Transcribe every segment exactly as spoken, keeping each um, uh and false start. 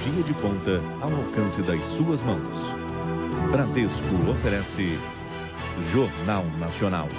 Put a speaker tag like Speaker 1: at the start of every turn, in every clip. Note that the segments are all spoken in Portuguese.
Speaker 1: tecnologia de ponta ao alcance das suas mãos. Bradesco oferece Jornal Nacional.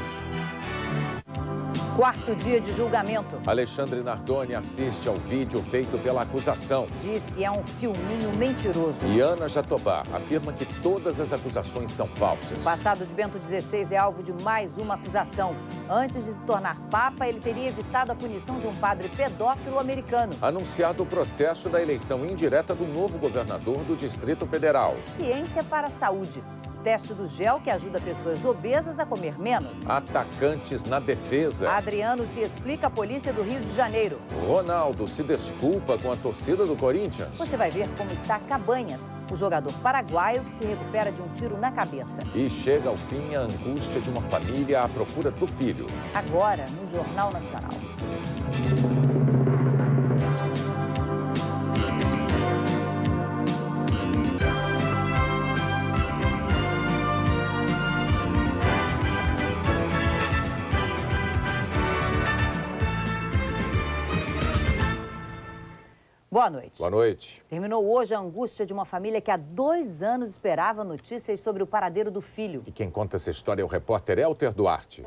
Speaker 2: Quarto dia de julgamento.
Speaker 3: Alexandre Nardoni assiste ao vídeo feito pela acusação.
Speaker 2: Diz que é um filminho mentiroso.
Speaker 3: E Ana Jatobá afirma que todas as acusações são falsas.
Speaker 2: O passado de Bento dezesseis é alvo de mais uma acusação. Antes de se tornar papa, ele teria evitado a punição de um padre pedófilo americano.
Speaker 3: Anunciado o processo da eleição indireta do novo governador do Distrito Federal.
Speaker 2: Ciência para a saúde. Teste do gel que ajuda pessoas obesas a comer menos.
Speaker 3: Atacantes na defesa.
Speaker 2: Adriano se explica à polícia do Rio de Janeiro.
Speaker 3: Ronaldo se desculpa com a torcida do Corinthians.
Speaker 2: Você vai ver como está Cabanhas, o jogador paraguaio que se recupera de um tiro na cabeça.
Speaker 3: E chega ao fim a angústia de uma família à procura do filho.
Speaker 2: Agora, no Jornal Nacional. Boa noite.
Speaker 3: Boa noite.
Speaker 2: Terminou hoje a angústia de uma família que há dois anos esperava notícias sobre o paradeiro do filho.
Speaker 3: E quem conta essa história é o repórter Elter Duarte.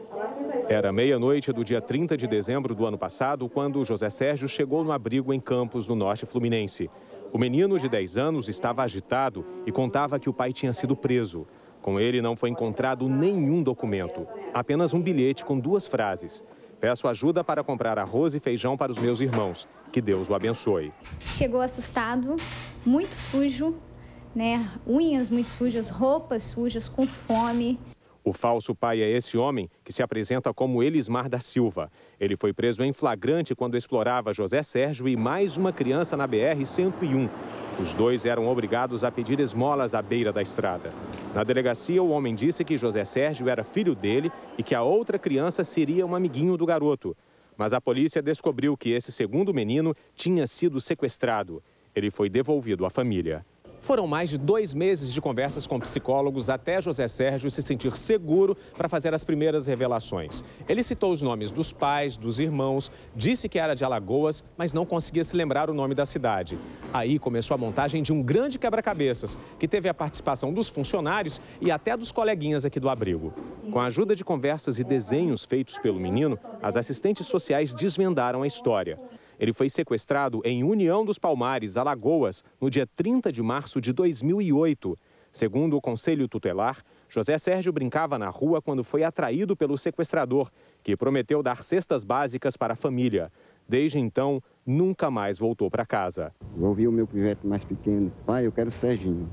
Speaker 4: Era meia-noite do dia trinta de dezembro do ano passado, quando José Sérgio chegou no abrigo em Campos, no norte fluminense. O menino de dez anos estava agitado e contava que o pai tinha sido preso. Com ele não foi encontrado nenhum documento, apenas um bilhete com duas frases. Peço ajuda para comprar arroz e feijão para os meus irmãos. Que Deus o abençoe.
Speaker 5: Chegou assustado, muito sujo, né? Unhas muito sujas, roupas sujas, com fome.
Speaker 4: O falso pai é esse homem que se apresenta como Elismar da Silva. Ele foi preso em flagrante quando explorava José Sérgio e mais uma criança na B R cento e um. Os dois eram obrigados a pedir esmolas à beira da estrada. Na delegacia, o homem disse que José Sérgio era filho dele e que a outra criança seria um amiguinho do garoto. Mas a polícia descobriu que esse segundo menino tinha sido sequestrado. Ele foi devolvido à família. Foram mais de dois meses de conversas com psicólogos até José Sérgio se sentir seguro para fazer as primeiras revelações. Ele citou os nomes dos pais, dos irmãos, disse que era de Alagoas, mas não conseguia se lembrar o nome da cidade. Aí começou a montagem de um grande quebra-cabeças, que teve a participação dos funcionários e até dos coleguinhas aqui do abrigo. Com a ajuda de conversas e desenhos feitos pelo menino, as assistentes sociais desvendaram a história. Ele foi sequestrado em União dos Palmares, Alagoas, no dia trinta de março de dois mil e oito. Segundo o Conselho Tutelar, José Sérgio brincava na rua quando foi atraído pelo sequestrador, que prometeu dar cestas básicas para a família. Desde então, nunca mais voltou para casa.
Speaker 6: Eu ouvi o meu pivete mais pequeno: pai, eu quero o Serginho.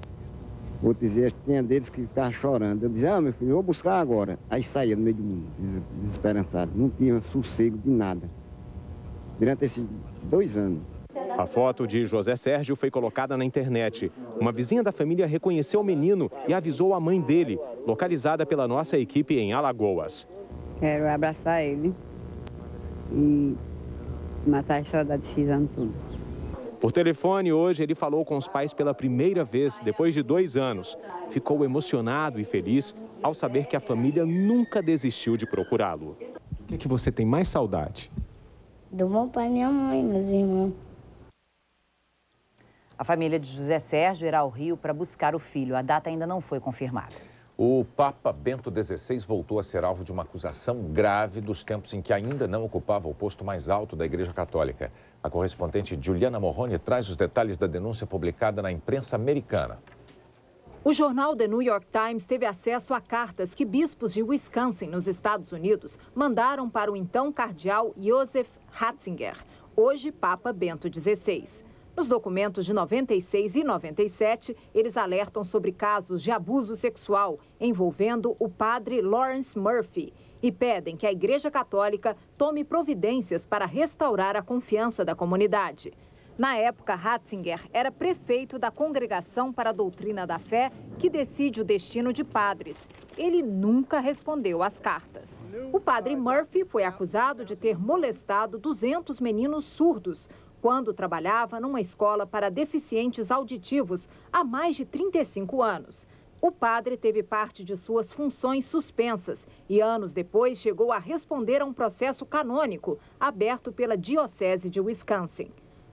Speaker 6: Vou dizer, tinha deles que ficavam chorando. Eu dizia: ah, meu filho, eu vou buscar agora. Aí saía no meio do mundo, desesperançado. Não tinha sossego de nada. Durante esses dois anos.
Speaker 4: A foto de José Sérgio foi colocada na internet. Uma vizinha da família reconheceu o menino e avisou a mãe dele, localizada pela nossa equipe em Alagoas.
Speaker 7: Quero abraçar ele e matar as saudades desses anos tudo.
Speaker 4: Por telefone, hoje, ele falou com os pais pela primeira vez, depois de dois anos. Ficou emocionado e feliz ao saber que a família nunca desistiu de procurá-lo. O que é que você tem mais saudade?
Speaker 8: Do meu pai e minha mãe, meus irmãos.
Speaker 2: A família de José Sérgio irá ao Rio para buscar o filho. A data ainda não foi confirmada.
Speaker 3: O Papa Bento dezesseis voltou a ser alvo de uma acusação grave dos tempos em que ainda não ocupava o posto mais alto da Igreja Católica. A correspondente Juliana Morrone traz os detalhes da denúncia publicada na imprensa americana.
Speaker 9: O jornal The New York Times teve acesso a cartas que bispos de Wisconsin, nos Estados Unidos, mandaram para o então cardeal Joseph Ratzinger, hoje Papa Bento dezesseis. Nos documentos de noventa e seis e noventa e sete, eles alertam sobre casos de abuso sexual envolvendo o padre Lawrence Murphy e pedem que a Igreja Católica tome providências para restaurar a confiança da comunidade. Na época, Ratzinger era prefeito da Congregação para a Doutrina da Fé, que decide o destino de padres. Ele nunca respondeu às cartas. O padre Murphy foi acusado de ter molestado duzentos meninos surdos quando trabalhava numa escola para deficientes auditivos há mais de trinta e cinco anos. O padre teve parte de suas funções suspensas e anos depois chegou a responder a um processo canônico aberto pela Diocese de Wisconsin.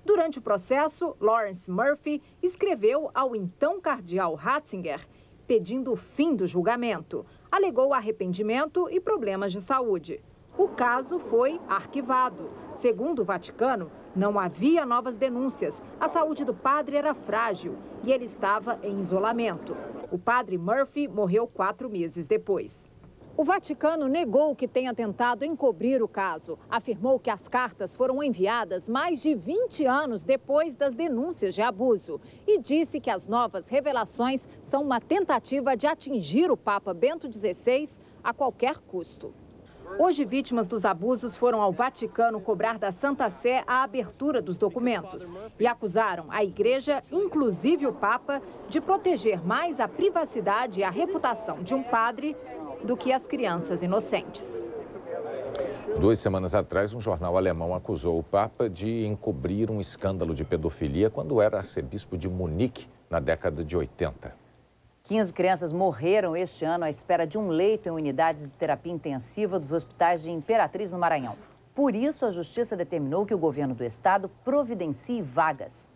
Speaker 9: Durante o processo, Lawrence Murphy escreveu ao então cardeal Ratzinger pedindo o fim do julgamento. Alegou arrependimento e problemas de saúde. O caso foi arquivado. Segundo o Vaticano, não havia novas denúncias. A saúde do padre era frágil e ele estava em isolamento. O padre Murphy morreu quatro meses depois. O Vaticano negou que tenha tentado encobrir o caso. Afirmou que as cartas foram enviadas mais de vinte anos depois das denúncias de abuso. E disse que as novas revelações são uma tentativa de atingir o Papa Bento dezesseis a qualquer custo. Hoje, vítimas dos abusos foram ao Vaticano cobrar da Santa Sé a abertura dos documentos e acusaram a Igreja, inclusive o Papa, de proteger mais a privacidade e a reputação de um padre do que as crianças inocentes.
Speaker 3: Duas semanas atrás, um jornal alemão acusou o Papa de encobrir um escândalo de pedofilia quando era arcebispo de Munique, na década de oitenta.
Speaker 2: quinze crianças morreram este ano à espera de um leito em unidades de terapia intensiva dos hospitais de Imperatriz, no Maranhão. Por isso, a Justiça determinou que o governo do estado providencie vagas.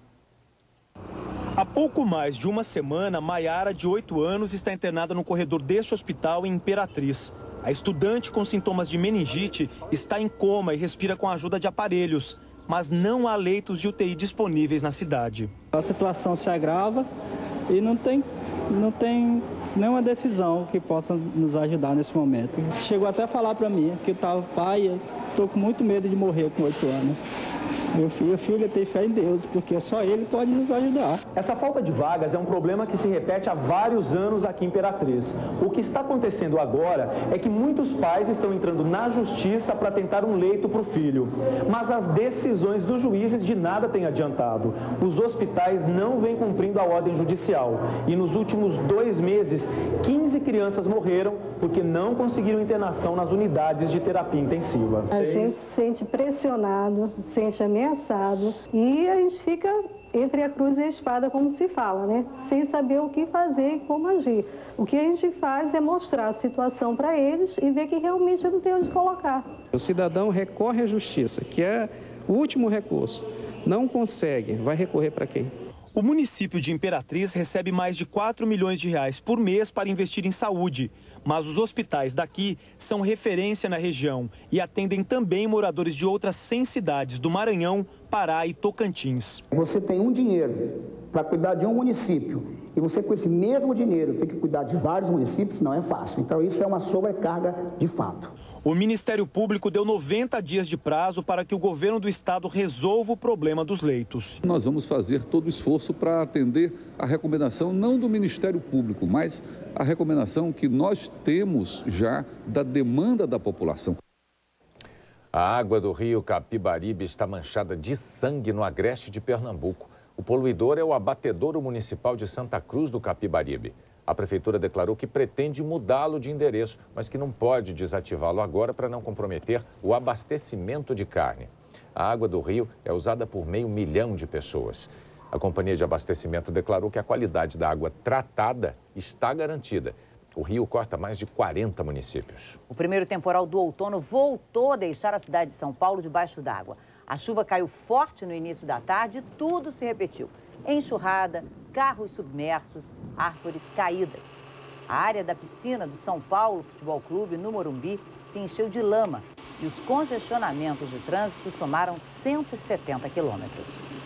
Speaker 10: Há pouco mais de uma semana, Maiara, de oito anos, está internada no corredor deste hospital em Imperatriz. A estudante com sintomas de meningite está em coma e respira com a ajuda de aparelhos, mas não há leitos de U T I disponíveis na cidade.
Speaker 11: A situação se agrava e não tem, não tem nenhuma decisão que possa nos ajudar nesse momento. Chegou até a falar para mim que eu estava pai, eu estou com muito medo de morrer com oito anos. Meu filho, filha, tem fé em Deus, porque só Ele pode nos ajudar.
Speaker 10: Essa falta de vagas é um problema que se repete há vários anos aqui em Imperatriz. O que está acontecendo agora é que muitos pais estão entrando na justiça para tentar um leito para o filho. Mas as decisões dos juízes de nada têm adiantado. Os hospitais não vêm cumprindo a ordem judicial. E nos últimos dois meses, quinze crianças morreram porque não conseguiram internação nas unidades de terapia intensiva.
Speaker 12: A gente se sente pressionado, sente ameaçado e a gente fica entre a cruz e a espada, como se fala, né? Sem saber o que fazer e como agir. O que a gente faz é mostrar a situação para eles e ver que realmente não tem onde colocar.
Speaker 11: O cidadão recorre à justiça, que é o último recurso. Não consegue, vai recorrer para quem?
Speaker 10: O município de Imperatriz recebe mais de quatro milhões de reais por mês para investir em saúde. Mas os hospitais daqui são referência na região e atendem também moradores de outras cem cidades do Maranhão, Pará e Tocantins.
Speaker 13: Você tem um dinheiro para cuidar de um município e você com esse mesmo dinheiro tem que cuidar de vários municípios, não é fácil. Então isso é uma sobrecarga de fato.
Speaker 10: O Ministério Público deu noventa dias de prazo para que o governo do estado resolva o problema dos leitos.
Speaker 14: Nós vamos fazer todo o esforço para atender a recomendação não do Ministério Público, mas a recomendação que nós temos já da demanda da população.
Speaker 3: A água do rio Capibaribe está manchada de sangue no agreste de Pernambuco. O poluidor é o abatedouro municipal de Santa Cruz do Capibaribe. A prefeitura declarou que pretende mudá-lo de endereço, mas que não pode desativá-lo agora para não comprometer o abastecimento de carne. A água do rio é usada por meio milhão de pessoas. A companhia de abastecimento declarou que a qualidade da água tratada está garantida. O rio corta mais de quarenta municípios.
Speaker 2: O primeiro temporal do outono voltou a deixar a cidade de São Paulo debaixo d'água. A chuva caiu forte no início da tarde e tudo se repetiu. Enxurrada, carros submersos, árvores caídas. A área da piscina do São Paulo Futebol Clube, no Morumbi, se encheu de lama e os congestionamentos de trânsito somaram cento e setenta quilômetros.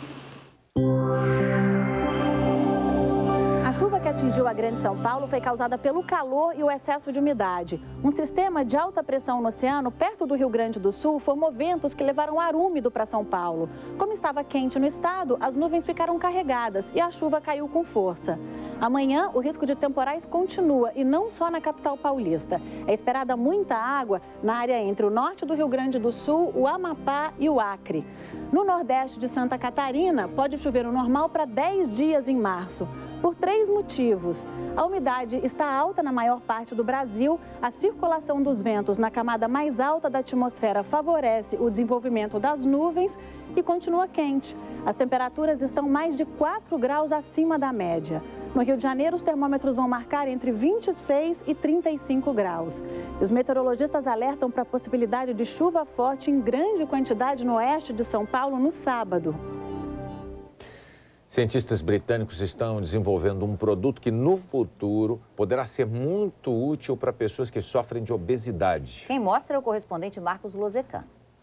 Speaker 15: A chuva que atingiu a Grande São Paulo foi causada pelo calor e o excesso de umidade. Um sistema de alta pressão no oceano, perto do Rio Grande do Sul, formou ventos que levaram ar úmido para São Paulo. Como estava quente no estado, as nuvens ficaram carregadas e a chuva caiu com força. Amanhã, o risco de temporais continua e não só na capital paulista. É esperada muita água na área entre o norte do Rio Grande do Sul, o Amapá e o Acre. No nordeste de Santa Catarina, pode chover o normal para dez dias em março. Por três motivos. A umidade está alta na maior parte do Brasil, a circulação dos ventos na camada mais alta da atmosfera favorece o desenvolvimento das nuvens e continua quente. As temperaturas estão mais de quatro graus acima da média. No Rio de Janeiro, os termômetros vão marcar entre vinte e seis e trinta e cinco graus. Os meteorologistas alertam para a possibilidade de chuva forte em grande quantidade no oeste de São Paulo no sábado.
Speaker 3: Cientistas britânicos estão desenvolvendo um produto que, no futuro, poderá ser muito útil para pessoas que sofrem de obesidade.
Speaker 2: Quem mostra é o correspondente Marcos Lozecan.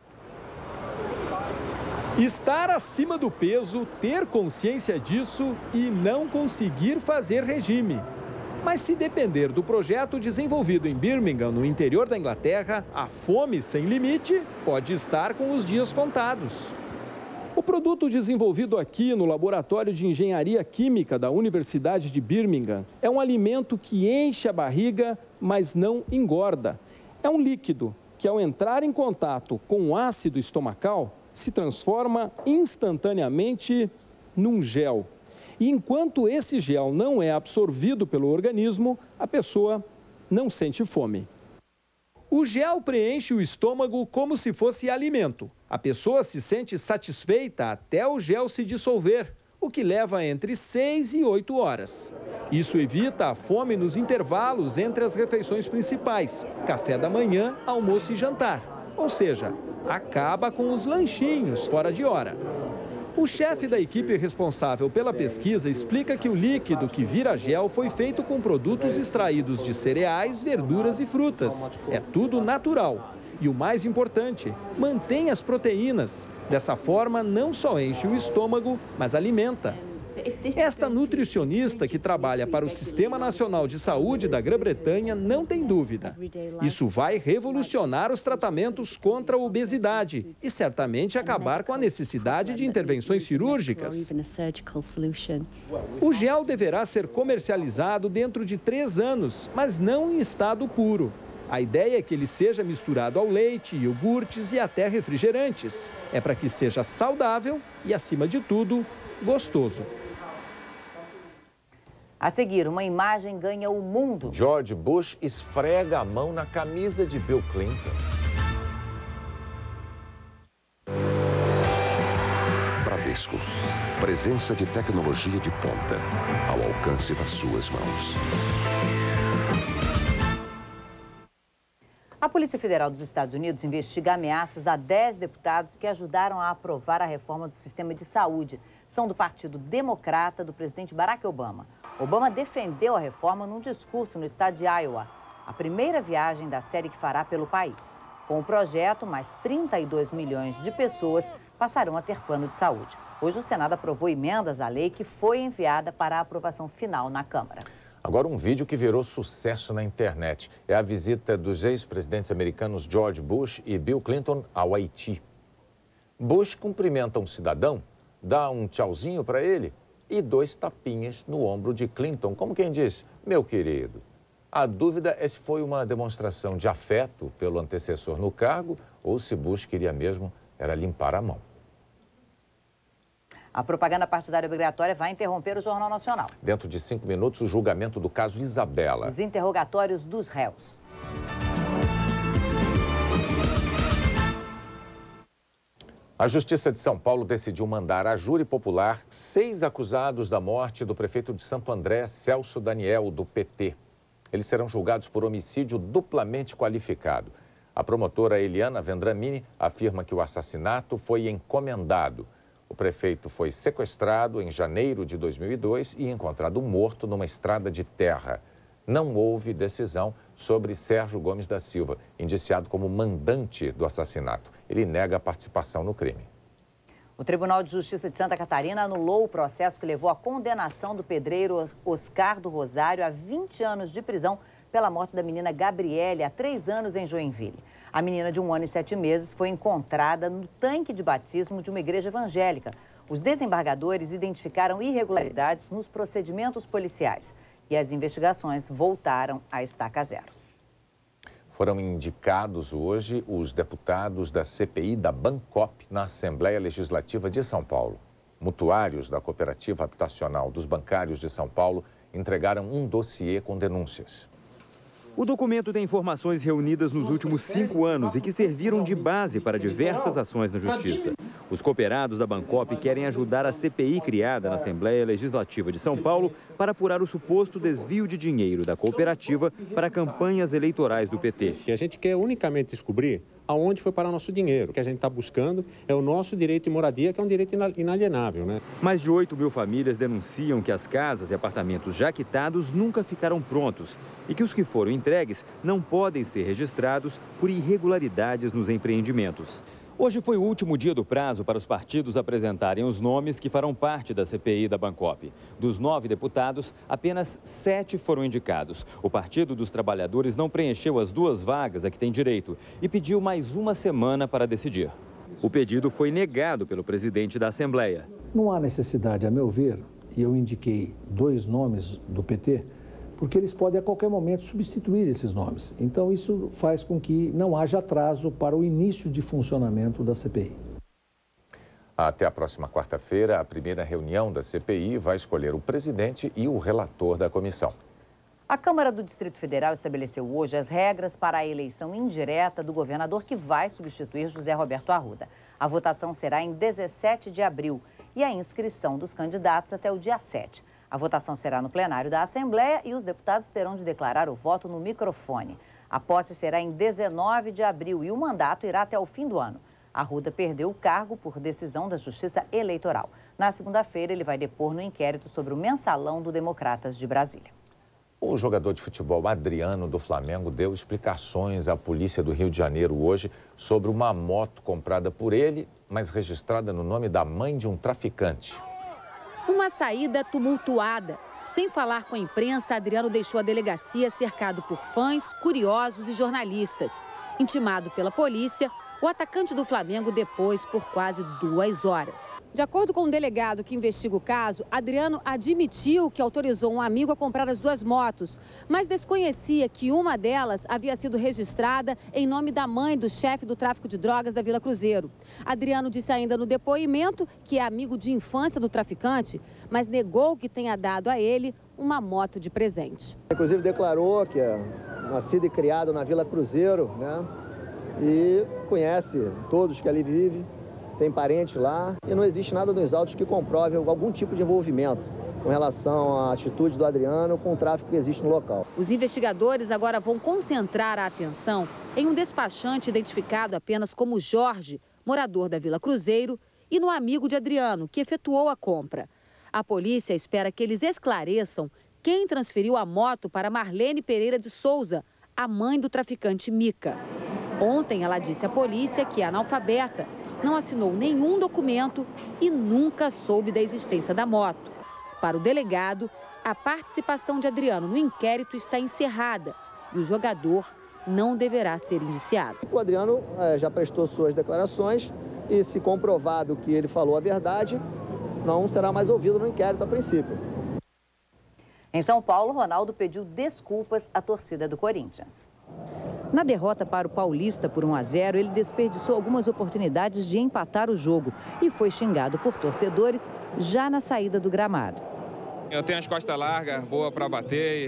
Speaker 16: Estar acima do peso, ter consciência disso e não conseguir fazer regime. Mas se depender do projeto desenvolvido em Birmingham, no interior da Inglaterra, a fome sem limite pode estar com os dias contados. O produto desenvolvido aqui no Laboratório de Engenharia Química da Universidade de Birmingham é um alimento que enche a barriga, mas não engorda. É um líquido que, ao entrar em contato com o ácido estomacal, se transforma instantaneamente num gel. E enquanto esse gel não é absorvido pelo organismo, a pessoa não sente fome. O gel preenche o estômago como se fosse alimento. A pessoa se sente satisfeita até o gel se dissolver, o que leva entre seis e oito horas. Isso evita a fome nos intervalos entre as refeições principais, café da manhã, almoço e jantar. Ou seja, acaba com os lanchinhos fora de hora. O chefe da equipe responsável pela pesquisa explica que o líquido que vira gel foi feito com produtos extraídos de cereais, verduras e frutas. É tudo natural. E o mais importante, mantém as proteínas. Dessa forma, não só enche o estômago, mas alimenta. Esta nutricionista, que trabalha para o Sistema Nacional de Saúde da Grã-Bretanha, não tem dúvida. Isso vai revolucionar os tratamentos contra a obesidade e certamente acabar com a necessidade de intervenções cirúrgicas. O gel deverá ser comercializado dentro de três anos, mas não em estado puro. A ideia é que ele seja misturado ao leite, iogurtes e até refrigerantes. É para que seja saudável e, acima de tudo, gostoso.
Speaker 2: A seguir, uma imagem ganha o mundo.
Speaker 3: George Bush esfrega a mão na camisa de Bill Clinton.
Speaker 17: Bradesco. Presença de tecnologia de ponta ao alcance das suas mãos.
Speaker 2: A Polícia Federal dos Estados Unidos investiga ameaças a dez deputados que ajudaram a aprovar a reforma do sistema de saúde. São do Partido Democrata do presidente Barack Obama. Obama defendeu a reforma num discurso no estado de Iowa, a primeira viagem da série que fará pelo país. Com o projeto, mais trinta e dois milhões de pessoas passarão a ter plano de saúde. Hoje, o Senado aprovou emendas à lei que foi enviada para a aprovação final na Câmara.
Speaker 3: Agora, um vídeo que virou sucesso na internet. É a visita dos ex-presidentes americanos George Bush e Bill Clinton ao Haiti. Bush cumprimenta um cidadão, dá um tchauzinho para ele e dois tapinhas no ombro de Clinton, como quem diz, meu querido. A dúvida é se foi uma demonstração de afeto pelo antecessor no cargo ou se Bush queria mesmo era limpar a mão.
Speaker 2: A propaganda partidária obrigatória vai interromper o Jornal Nacional.
Speaker 3: Dentro de cinco minutos, o julgamento do caso Isabela.
Speaker 2: Os interrogatórios dos réus.
Speaker 3: A Justiça de São Paulo decidiu mandar à júri popular seis acusados da morte do prefeito de Santo André, Celso Daniel, do P T. Eles serão julgados por homicídio duplamente qualificado. A promotora Eliana Vendramini afirma que o assassinato foi encomendado. O prefeito foi sequestrado em janeiro de dois mil e dois e encontrado morto numa estrada de terra. Não houve decisão sobre Sérgio Gomes da Silva, indiciado como mandante do assassinato. Ele nega a participação no crime.
Speaker 2: O Tribunal de Justiça de Santa Catarina anulou o processo que levou à condenação do pedreiro Oscar do Rosário a vinte anos de prisão pela morte da menina Gabriele há três anos em Joinville. A menina de um ano e sete meses foi encontrada no tanque de batismo de uma igreja evangélica. Os desembargadores identificaram irregularidades nos procedimentos policiais e as investigações voltaram à estaca zero.
Speaker 3: Foram indicados hoje os deputados da C P I da Bancop na Assembleia Legislativa de São Paulo. Mutuários da Cooperativa Habitacional dos Bancários de São Paulo entregaram um dossiê com denúncias.
Speaker 18: O documento tem informações reunidas nos últimos cinco anos e que serviram de base para diversas ações na Justiça. Os cooperados da Bancop querem ajudar a C P I criada na Assembleia Legislativa de São Paulo para apurar o suposto desvio de dinheiro da cooperativa para campanhas eleitorais do P T.
Speaker 4: E a gente quer unicamente descobrir
Speaker 19: aonde foi parar nosso dinheiro. O que a gente está buscando é o nosso direito de moradia, que é um direito inalienável, né?
Speaker 18: Mais de oito mil famílias denunciam que as casas e apartamentos já quitados nunca ficaram prontos e que os que foram entregues não podem ser registrados por irregularidades nos empreendimentos. Hoje foi o último dia do prazo para os partidos apresentarem os nomes que farão parte da C P I da Bancopp. Dos nove deputados, apenas sete foram indicados. O Partido dos Trabalhadores não preencheu as duas vagas a que tem direito e pediu mais uma semana para decidir. O pedido foi negado pelo presidente da Assembleia.
Speaker 20: Não há necessidade, a meu ver, e eu indiquei dois nomes do P T, porque eles podem a qualquer momento substituir esses nomes. Então isso faz com que não haja atraso para o início de funcionamento da C P I.
Speaker 3: Até a próxima quarta-feira, a primeira reunião da C P I vai escolher o presidente e o relator da comissão.
Speaker 2: A Câmara do Distrito Federal estabeleceu hoje as regras para a eleição indireta do governador que vai substituir José Roberto Arruda. A votação será em dezessete de abril e a inscrição dos candidatos até o dia sete. A votação será no plenário da Assembleia e os deputados terão de declarar o voto no microfone. A posse será em dezenove de abril e o mandato irá até o fim do ano. Arruda perdeu o cargo por decisão da Justiça Eleitoral. Na segunda-feira, ele vai depor no inquérito sobre o mensalão do Democratas de Brasília.
Speaker 3: O jogador de futebol Adriano do Flamengo deu explicações à polícia do Rio de Janeiro hoje sobre uma moto comprada por ele, mas registrada no nome da mãe de um traficante.
Speaker 21: Uma saída tumultuada. Sem falar com a imprensa, Adriano deixou a delegacia cercado por fãs, curiosos e jornalistas. Intimado pela polícia, o atacante do Flamengo depôs por quase duas horas. De acordo com um delegado que investiga o caso, Adriano admitiu que autorizou um amigo a comprar as duas motos, mas desconhecia que uma delas havia sido registrada em nome da mãe do chefe do tráfico de drogas da Vila Cruzeiro. Adriano disse ainda no depoimento que é amigo de infância do traficante, mas negou que tenha dado a ele uma moto de presente.
Speaker 22: Inclusive declarou que é nascido e criado na Vila Cruzeiro, né? E conhece todos que ali vivem, tem parente lá e não existe nada nos autos que comprove algum tipo de envolvimento com relação à atitude do Adriano com o tráfico que existe no local.
Speaker 21: Os investigadores agora vão concentrar a atenção em um despachante identificado apenas como Jorge, morador da Vila Cruzeiro, e no amigo de Adriano, que efetuou a compra. A polícia espera que eles esclareçam quem transferiu a moto para Marlene Pereira de Souza, a mãe do traficante Mica. Ontem, ela disse à polícia que é analfabeta, não assinou nenhum documento e nunca soube da existência da moto. Para o delegado, a participação de Adriano no inquérito está encerrada e o jogador não deverá ser indiciado.
Speaker 22: O Adriano é, já prestou suas declarações e, se comprovado que ele falou a verdade, não será mais ouvido no inquérito a princípio.
Speaker 2: Em São Paulo, Ronaldo pediu desculpas à torcida do Corinthians. Na derrota para o Paulista por um a zero, ele desperdiçou algumas oportunidades de empatar o jogo e foi xingado por torcedores já na saída do gramado.
Speaker 23: Eu tenho as costas largas, boa para bater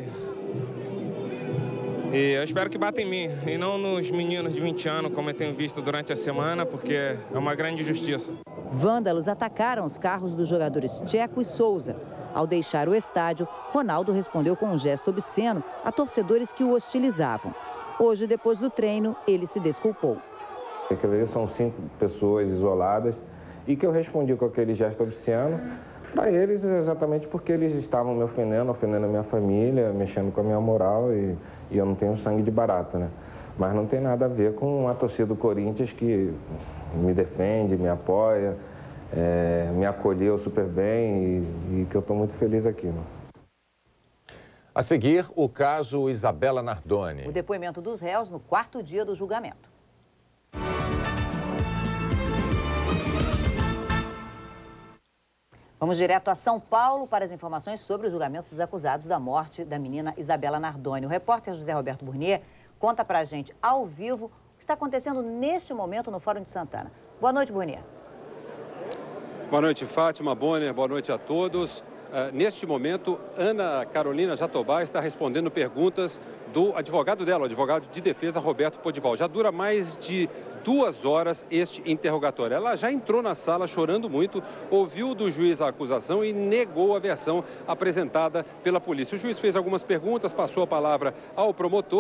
Speaker 23: e... e eu espero que bata em mim e não nos meninos de vinte anos, como eu tenho visto durante a semana, porque é uma grande injustiça.
Speaker 2: Vândalos atacaram os carros dos jogadores Tcheco e Souza. Ao deixar o estádio, Ronaldo respondeu com um gesto obsceno a torcedores que o hostilizavam. Hoje, depois do treino, ele se desculpou.
Speaker 24: Aqueles são cinco pessoas isoladas e que eu respondi com aquele gesto obsceno para eles exatamente porque eles estavam me ofendendo, ofendendo a minha família, mexendo com a minha moral e, e eu não tenho sangue de barata, né? Mas não tem nada a ver com a torcida do Corinthians que me defende, me apoia, é, me acolheu super bem e, e que eu estou muito feliz aqui, né?
Speaker 3: A seguir, o caso Isabela Nardoni.
Speaker 2: O depoimento dos réus no quarto dia do julgamento. Vamos direto a São Paulo para as informações sobre o julgamento dos acusados da morte da menina Isabela Nardoni. O repórter José Roberto Burnier conta pra gente ao vivo o que está acontecendo neste momento no Fórum de Santana. Boa noite, Burnier.
Speaker 25: Boa noite, Fátima, Bonner, boa noite a todos. Uh, neste momento, Ana Carolina Jatobá está respondendo perguntas do advogado dela, o advogado de defesa, Roberto Podival. Já dura mais de duas horas este interrogatório. Ela já entrou na sala chorando muito, ouviu do juiz a acusação e negou a versão apresentada pela polícia. O juiz fez algumas perguntas, passou a palavra ao promotor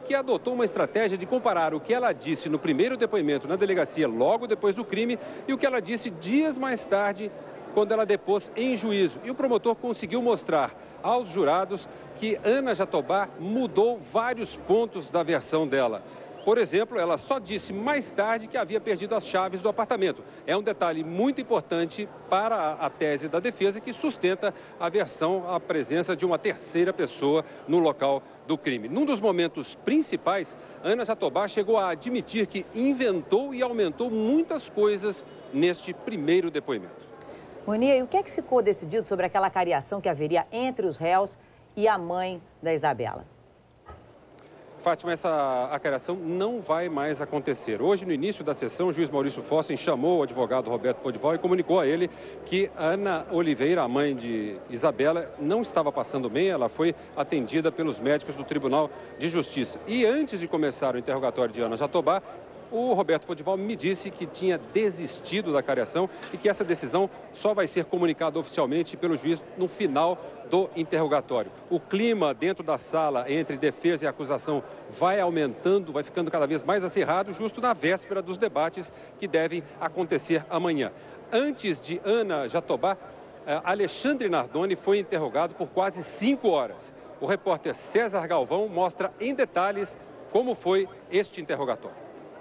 Speaker 25: que adotou uma estratégia de comparar o que ela disse no primeiro depoimento na delegacia, logo depois do crime, e o que ela disse dias mais tarde, quando ela depôs em juízo. E o promotor conseguiu mostrar aos jurados que Ana Jatobá mudou vários pontos da versão dela. Por exemplo, ela só disse mais tarde que havia perdido as chaves do apartamento. É um detalhe muito importante para a tese da defesa, que sustenta a versão, a presença de uma terceira pessoa no local do crime. Num dos momentos principais, Ana Jatobá chegou a admitir que inventou e aumentou muitas coisas neste primeiro depoimento.
Speaker 2: Monia, e o que é que ficou decidido sobre aquela cariação que haveria entre os réus e a mãe da Isabela?
Speaker 25: Fátima, essa acariação não vai mais acontecer. Hoje, no início da sessão, o juiz Maurício Fossen chamou o advogado Roberto Podival e comunicou a ele que Ana Oliveira, a mãe de Isabela, não estava passando bem. Ela foi atendida pelos médicos do Tribunal de Justiça. E antes de começar o interrogatório de Ana Jatobá, o Roberto Podival me disse que tinha desistido da cariação e que essa decisão só vai ser comunicada oficialmente pelo juiz no final do interrogatório. O clima dentro da sala entre defesa e acusação vai aumentando, vai ficando cada vez mais acirrado, justo na véspera dos debates que devem acontecer amanhã. Antes de Ana Jatobá, Alexandre Nardoni foi interrogado por quase cinco horas. O repórter César Galvão mostra em detalhes como foi este interrogatório.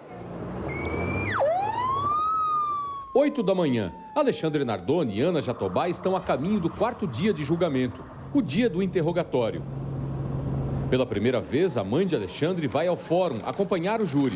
Speaker 1: oito da manhã, Alexandre Nardoni e Ana Jatobá estão a caminho do quarto dia de julgamento, o dia do interrogatório. Pela primeira vez, a mãe de Alexandre vai ao fórum acompanhar o júri.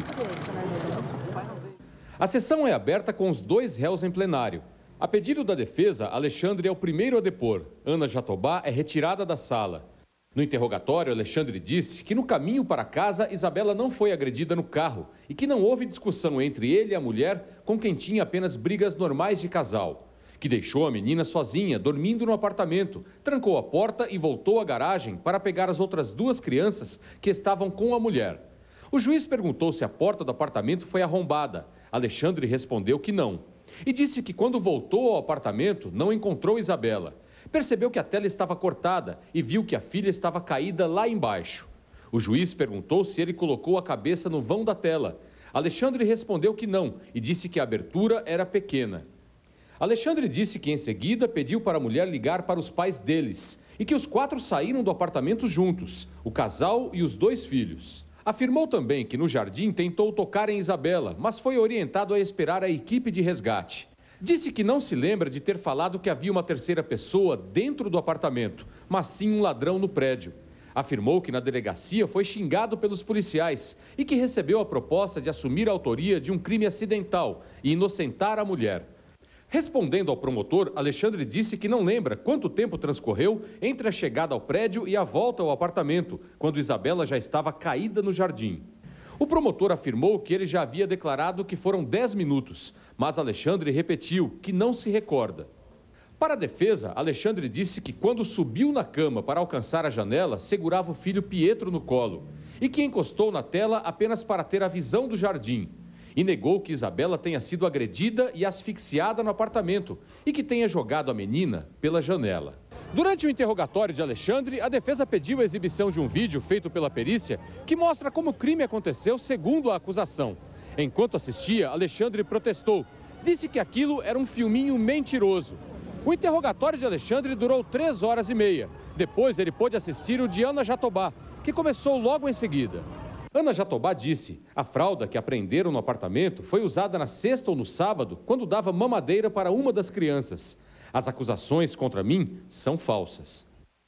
Speaker 1: A sessão é aberta com os dois réus em plenário. A pedido da defesa, Alexandre é o primeiro a depor. Ana Jatobá é retirada da sala. No interrogatório, Alexandre disse que no caminho para casa, Isabela não foi agredida no carro e que não houve discussão entre ele e a mulher, com quem tinha apenas brigas normais de casal. Que deixou a menina sozinha, dormindo no apartamento, trancou a porta e voltou à garagem para pegar as outras duas crianças que estavam com a mulher. O juiz perguntou se a porta do apartamento foi arrombada. Alexandre respondeu que não. E disse que quando voltou ao apartamento, não encontrou Isabela. Percebeu que a tela estava cortada e viu que a filha estava caída lá embaixo. O juiz perguntou se ele colocou a cabeça no vão da tela. Alexandre respondeu que não e disse que a abertura era pequena. Alexandre disse que em seguida pediu para a mulher ligar para os pais deles e que os quatro saíram do apartamento juntos, o casal e os dois filhos. Afirmou também que no jardim tentou tocar em Isabela, mas foi orientado a esperar a equipe de resgate. Disse que não se lembra de ter falado que havia uma terceira pessoa dentro do apartamento, mas sim um ladrão no prédio. Afirmou que na delegacia foi xingado pelos policiais e que recebeu a proposta de assumir a autoria de um crime acidental e inocentar a mulher. Respondendo ao promotor, Alexandre disse que não lembra quanto tempo transcorreu entre a chegada ao prédio e a volta ao apartamento, quando Isabela já estava caída no jardim. O promotor afirmou que ele já havia declarado que foram dez minutos, mas Alexandre repetiu que não se recorda. Para a defesa, Alexandre disse que quando subiu na cama para alcançar a janela, segurava o filho Pietro no colo e que encostou na tela apenas para ter a visão do jardim. E negou que Isabela tenha sido agredida e asfixiada no apartamento e que tenha jogado a menina pela janela. Durante o interrogatório de Alexandre, a defesa pediu a exibição de um vídeo feito pela perícia que mostra como o crime aconteceu segundo a acusação. Enquanto assistia, Alexandre protestou. Disse que aquilo era um filminho mentiroso. O interrogatório de Alexandre durou três horas e meia. Depois ele pôde assistir o de Ana Jatobá, que começou logo em seguida. Ana Jatobá disse: a fralda que apreenderam no apartamento foi usada na sexta ou no sábado, quando dava mamadeira para uma das crianças. As acusações contra mim são falsas.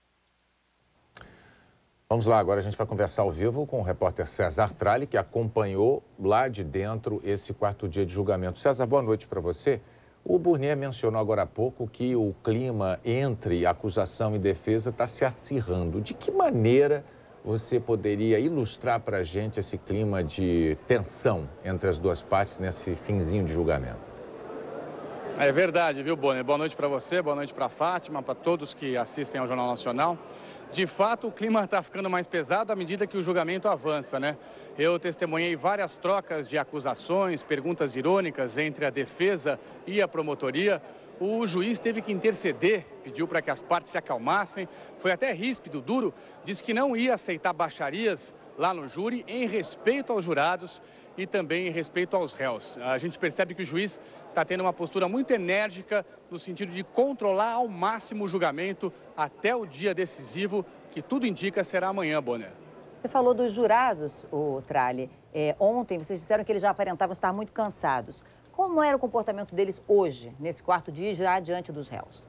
Speaker 3: Vamos lá, agora a gente vai conversar ao vivo com o repórter César Tralli, que acompanhou lá de dentro esse quarto dia de julgamento. César, boa noite para você. O Burnier mencionou agora há pouco que o clima entre acusação e defesa está se acirrando. De que maneira você poderia ilustrar para a gente esse clima de tensão entre as duas partes nesse finzinho de julgamento?
Speaker 5: É verdade, viu, Bonner? Boa noite para você, boa noite para a Fátima, para todos que assistem ao Jornal Nacional. De fato, o clima está ficando mais pesado à medida que o julgamento avança, né? Eu testemunhei várias trocas de acusações, perguntas irônicas entre a defesa e a promotoria. O juiz teve que interceder, pediu para que as partes se acalmassem, foi até ríspido, duro, disse que não ia aceitar baixarias lá no júri, em respeito aos jurados e também em respeito aos réus. A gente percebe que o juiz está tendo uma postura muito enérgica no sentido de controlar ao máximo o julgamento até o dia decisivo, que tudo indica será amanhã, Bonner.
Speaker 2: Você falou dos jurados, o Tralli. É, ontem vocês disseram que eles já aparentavam estar muito cansados. Como era o comportamento deles hoje, nesse quarto dia, já diante dos réus?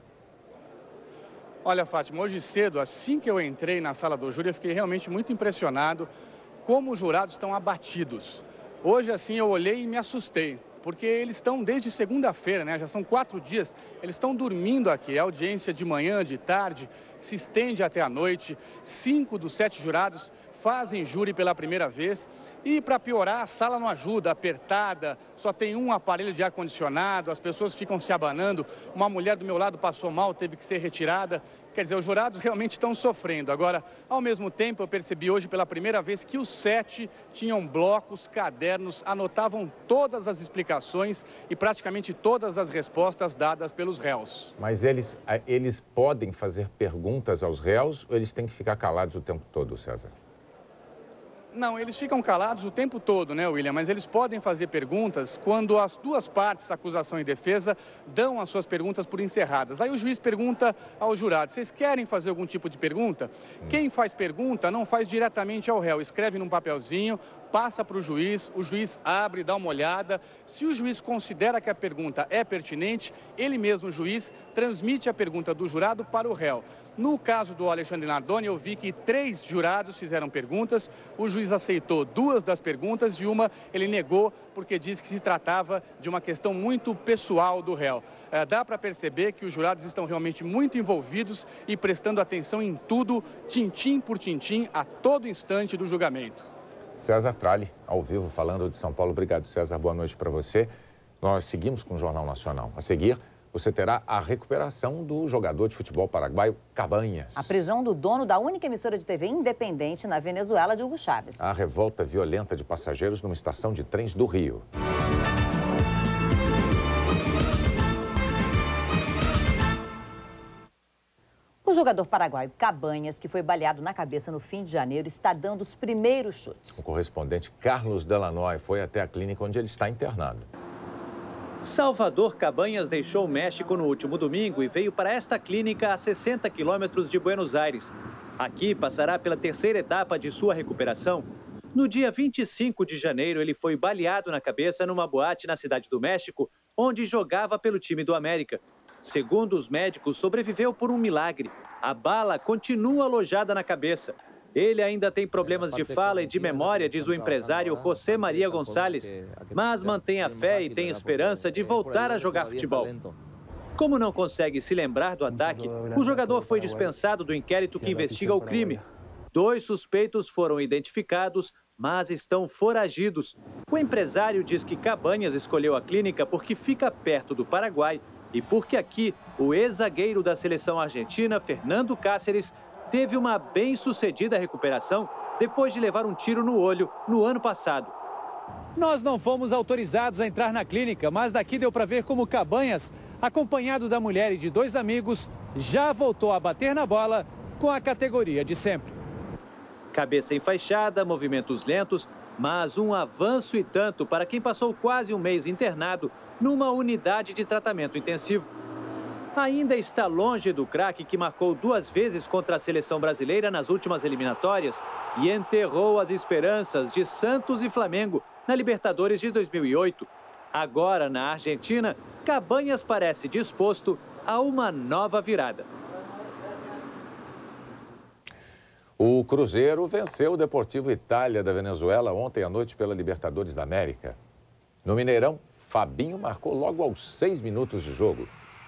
Speaker 5: Olha, Fátima, hoje cedo, assim que eu entrei na sala do júri, eu fiquei realmente muito impressionado como os jurados estão abatidos. Hoje, assim, eu olhei e me assustei, porque eles estão desde segunda-feira, né? Já são quatro dias, eles estão dormindo aqui. A audiência de manhã, de tarde, se estende até a noite. Cinco dos sete jurados fazem júri pela primeira vez. E, para piorar, a sala não ajuda, apertada, só tem um aparelho de ar-condicionado, as pessoas ficam se abanando. Uma mulher do meu lado passou mal, teve que ser retirada. Quer dizer, os jurados realmente estão sofrendo. Agora, ao mesmo tempo, eu percebi hoje pela primeira vez que os sete tinham blocos, cadernos, anotavam todas as explicações e praticamente todas as respostas dadas pelos réus.
Speaker 3: Mas eles, eles podem fazer perguntas aos réus ou eles têm que ficar calados o tempo todo, César?
Speaker 5: Não, eles ficam calados o tempo todo, né, William? Mas eles podem fazer perguntas quando as duas partes, acusação e defesa, dão as suas perguntas por encerradas. Aí o juiz pergunta ao jurado, vocês querem fazer algum tipo de pergunta? Quem faz pergunta não faz diretamente ao réu, escreve num papelzinho, passa para o juiz, o juiz abre, dá uma olhada. Se o juiz considera que a pergunta é pertinente, ele mesmo, o juiz, transmite a pergunta do jurado para o réu. No caso do Alexandre Nardoni, eu vi que três jurados fizeram perguntas, o juiz aceitou duas das perguntas e uma ele negou porque disse que se tratava de uma questão muito pessoal do réu. É, dá para perceber que os jurados estão realmente muito envolvidos e prestando atenção em tudo, tintim por tintim, a todo instante do julgamento.
Speaker 3: César Tralli, ao vivo, falando de São Paulo. Obrigado, César. Boa noite para você. Nós seguimos com o Jornal Nacional. A seguir, você terá a recuperação do jogador de futebol paraguaio Cabanhas.
Speaker 2: A prisão do dono da única emissora de T V independente na Venezuela, de Hugo Chávez.
Speaker 3: A revolta violenta de passageiros numa estação de trens do Rio.
Speaker 2: O jogador paraguaio Cabanhas, que foi baleado na cabeça no fim de janeiro, está dando os primeiros chutes.
Speaker 3: O correspondente Carlos Delanoy foi até a clínica onde ele está internado.
Speaker 6: Salvador Cabanhas deixou o México no último domingo e veio para esta clínica a sessenta quilômetros de Buenos Aires. Aqui passará pela terceira etapa de sua recuperação. No dia vinte e cinco de janeiro, ele foi baleado na cabeça numa boate na cidade do México, onde jogava pelo time do América. Segundo os médicos, sobreviveu por um milagre. A bala continua alojada na cabeça. Ele ainda tem problemas de fala e de memória, diz o empresário José Maria Gonçalves, mas mantém a fé e tem esperança de voltar a jogar futebol. Como não consegue se lembrar do ataque, o jogador foi dispensado do inquérito que investiga o crime. Dois suspeitos foram identificados, mas estão foragidos. O empresário diz que Cabanhas escolheu a clínica porque fica perto do Paraguai e porque aqui o ex-zagueiro da seleção argentina, Fernando Cáceres, teve uma bem-sucedida recuperação depois de levar um tiro no olho no ano passado.
Speaker 7: Nós não fomos autorizados a entrar na clínica, mas daqui deu para ver como Cabanhas, acompanhado da mulher e de dois amigos, já voltou a bater na bola com a categoria de sempre.
Speaker 6: Cabeça enfaixada, movimentos lentos, mas um avanço e tanto para quem passou quase um mês internado numa unidade de tratamento intensivo. Ainda está longe do craque que marcou duas vezes contra a seleção brasileira nas últimas eliminatórias e enterrou as esperanças de Santos e Flamengo na Libertadores de dois mil e oito. Agora, na Argentina, Cabanhas parece disposto a uma nova virada.
Speaker 3: O Cruzeiro venceu o Deportivo Itália da Venezuela ontem à noite pela Libertadores da América. No Mineirão, Fabinho marcou logo aos seis minutos de jogo.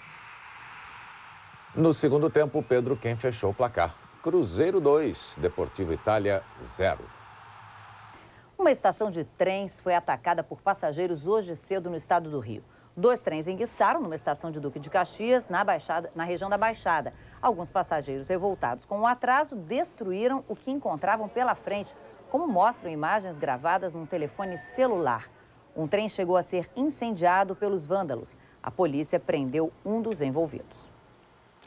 Speaker 3: No segundo tempo, Pedro quem fechou o placar. Cruzeiro dois, Deportivo Itália zero.
Speaker 2: Uma estação de trens foi atacada por passageiros hoje cedo no estado do Rio. Dois trens enguiçaram numa estação de Duque de Caxias, na, Baixada, na região da Baixada. Alguns passageiros revoltados com o atraso destruíram o que encontravam pela frente, como mostram imagens gravadas num telefone celular. Um trem chegou a ser incendiado pelos vândalos. A polícia prendeu um dos envolvidos.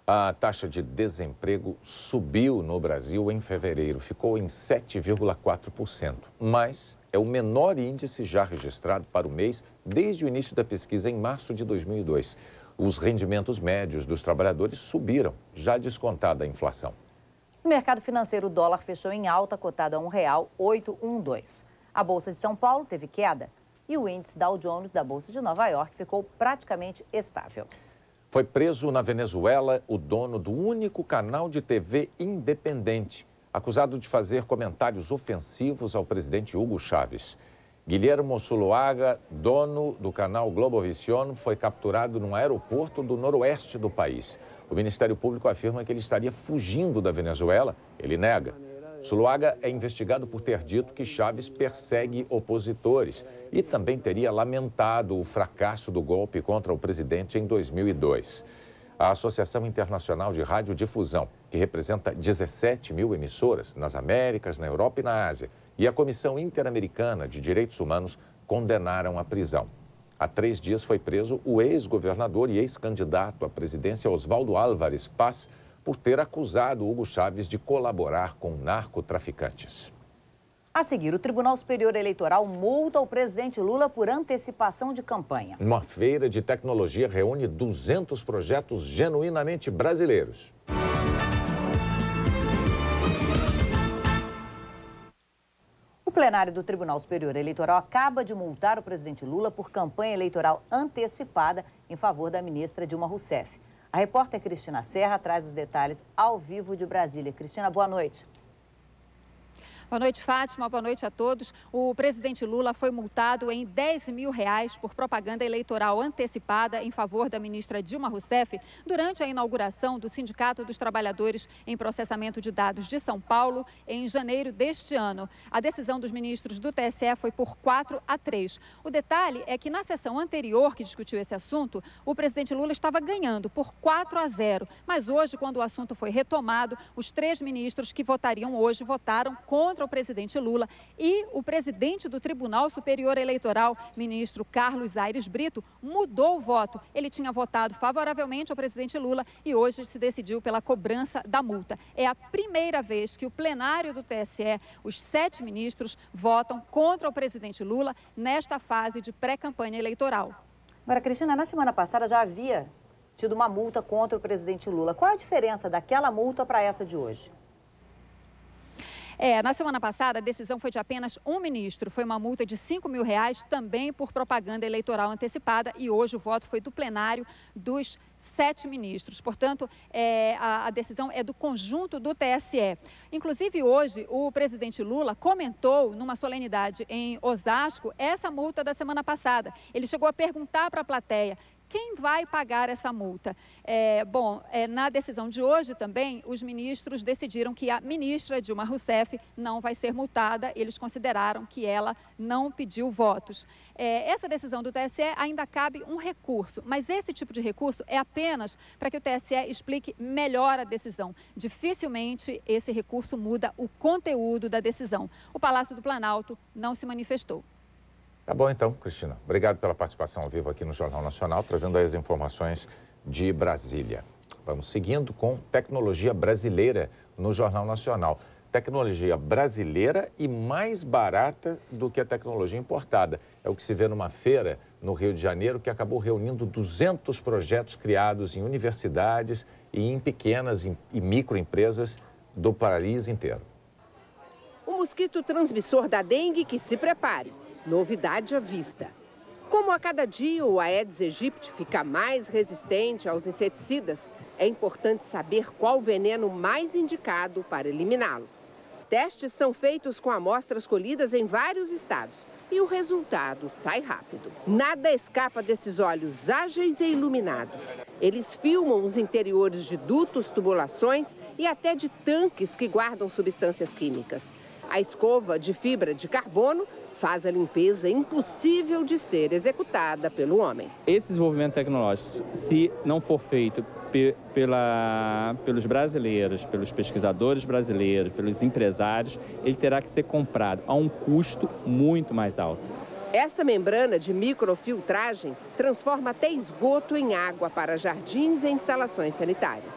Speaker 3: A taxa de desemprego subiu no Brasil em fevereiro, ficou em sete vírgula quatro por cento, mas é o menor índice já registrado para o mês desde o início da pesquisa em março de dois mil e dois. Os rendimentos médios dos trabalhadores subiram, já descontada a inflação.
Speaker 2: No mercado financeiro, o dólar fechou em alta, cotado a um real oitocentos e doze. A Bolsa de São Paulo teve queda e o índice Dow Jones da Bolsa de Nova York ficou praticamente estável.
Speaker 3: Foi preso na Venezuela o dono do único canal de T V independente, acusado de fazer comentários ofensivos ao presidente Hugo Chávez. Guilhermo Zuluaga, dono do canal Globovisión, foi capturado num aeroporto do noroeste do país. O Ministério Público afirma que ele estaria fugindo da Venezuela. Ele nega. Zuluaga é investigado por ter dito que Chávez persegue opositores e também teria lamentado o fracasso do golpe contra o presidente em dois mil e dois. A Associação Internacional de Radiodifusão, que representa dezessete mil emissoras nas Américas, na Europa e na Ásia, e a Comissão Interamericana de Direitos Humanos condenaram a prisão. Há três dias foi preso o ex-governador e ex-candidato à presidência Oswaldo Álvarez Paz por ter acusado Hugo Chávez de colaborar com narcotraficantes.
Speaker 2: A seguir, o Tribunal Superior Eleitoral multa o presidente Lula por antecipação de campanha.
Speaker 3: Uma feira de tecnologia reúne duzentos projetos genuinamente brasileiros.
Speaker 2: O plenário do Tribunal Superior Eleitoral acaba de multar o presidente Lula por campanha eleitoral antecipada em favor da ministra Dilma Rousseff. A repórter Cristina Serra traz os detalhes ao vivo de Brasília. Cristina, boa noite.
Speaker 8: Boa noite, Fátima. Boa noite a todos. O presidente Lula foi multado em dez mil reais por propaganda eleitoral antecipada em favor da ministra Dilma Rousseff durante a inauguração do Sindicato dos Trabalhadores em Processamento de Dados de São Paulo em janeiro deste ano. A decisão dos ministros do T S E foi por quatro a três. O detalhe é que na sessão anterior que discutiu esse assunto, o presidente Lula estava ganhando por quatro a zero. Mas hoje, quando o assunto foi retomado, os três ministros que votariam hoje votaram contra o presidente Lula e o presidente do Tribunal Superior Eleitoral, ministro Carlos Aires Brito, mudou o voto. Ele tinha votado favoravelmente ao presidente Lula e hoje se decidiu pela cobrança da multa. É a primeira vez que o plenário do T S E, os sete ministros, votam contra o presidente Lula nesta fase de pré-campanha eleitoral.
Speaker 2: Agora, Cristina, na semana passada já havia tido uma multa contra o presidente Lula. Qual a diferença daquela multa para essa de hoje?
Speaker 8: É, na semana passada, a decisão foi de apenas um ministro. Foi uma multa de cinco mil reais, também por propaganda eleitoral antecipada. E hoje o voto foi do plenário dos sete ministros. Portanto, é, a, a decisão é do conjunto do T S E. Inclusive, hoje, o presidente Lula comentou, numa solenidade em Osasco, essa multa da semana passada. Ele chegou a perguntar para a plateia: quem vai pagar essa multa? É, bom, é, na decisão de hoje também, os ministros decidiram que a ministra Dilma Rousseff não vai ser multada. Eles consideraram que ela não pediu votos. É, essa decisão do T S E ainda cabe um recurso, mas esse tipo de recurso é apenas para que o T S E explique melhor a decisão. Dificilmente esse recurso muda o conteúdo da decisão. O Palácio do Planalto não se manifestou.
Speaker 3: Tá bom então, Cristina. Obrigado pela participação ao vivo aqui no Jornal Nacional, trazendo aí as informações de Brasília. Vamos seguindo com tecnologia brasileira no Jornal Nacional. Tecnologia brasileira e mais barata do que a tecnologia importada. É o que se vê numa feira no Rio de Janeiro que acabou reunindo duzentos projetos criados em universidades e em pequenas e microempresas do país inteiro.
Speaker 9: O mosquito transmissor da dengue que se prepare. Novidade à vista. Como a cada dia o Aedes aegypti fica mais resistente aos inseticidas, é importante saber qual veneno mais indicado para eliminá-lo. Testes são feitos com amostras colhidas em vários estados e o resultado sai rápido. Nada escapa desses olhos ágeis e iluminados. Eles filmam os interiores de dutos, tubulações e até de tanques que guardam substâncias químicas. A escova de fibra de carbono faz a limpeza impossível de ser executada pelo homem.
Speaker 11: Esse desenvolvimento tecnológico, se não for feito pe pela, pelos brasileiros, pelos pesquisadores brasileiros, pelos empresários, ele terá que ser comprado a um custo muito mais alto.
Speaker 9: Esta membrana de microfiltragem transforma até esgoto em água para jardins e instalações sanitárias.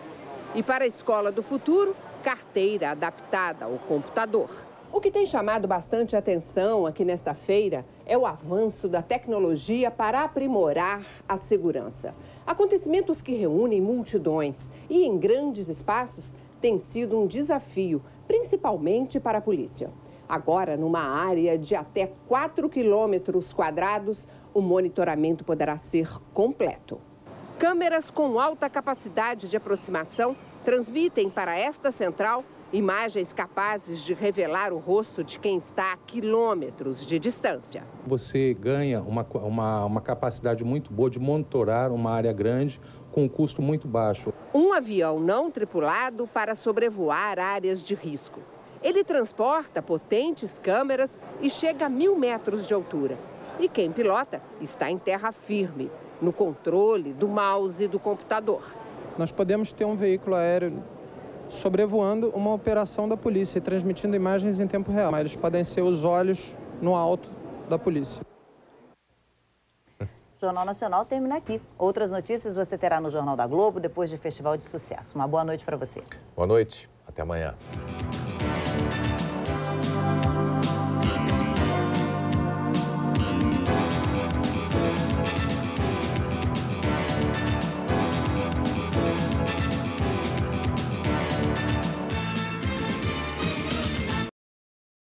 Speaker 9: E para a escola do futuro, carteira adaptada ao computador. O que tem chamado bastante atenção aqui nesta feira é o avanço da tecnologia para aprimorar a segurança. Acontecimentos que reúnem multidões e em grandes espaços têm sido um desafio, principalmente para a polícia. Agora, numa área de até quatro quilômetros quadrados, o monitoramento poderá ser completo. Câmeras com alta capacidade de aproximação transmitem para esta central imagens capazes de revelar o rosto de quem está a quilômetros de distância.
Speaker 10: Você ganha uma, uma, uma capacidade muito boa de monitorar uma área grande com um custo muito baixo.
Speaker 9: Um avião não tripulado para sobrevoar áreas de risco. Ele transporta potentes câmeras e chega a mil metros de altura. E quem pilota está em terra firme, no controle do mouse e do computador.
Speaker 12: Nós podemos ter um veículo aéreo sobrevoando uma operação da polícia e transmitindo imagens em tempo real. Eles podem ser os olhos no alto da polícia.
Speaker 2: O Jornal Nacional termina aqui. Outras notícias você terá no Jornal da Globo depois de Festival de Sucesso. Uma boa noite para você.
Speaker 3: Boa noite. Até amanhã.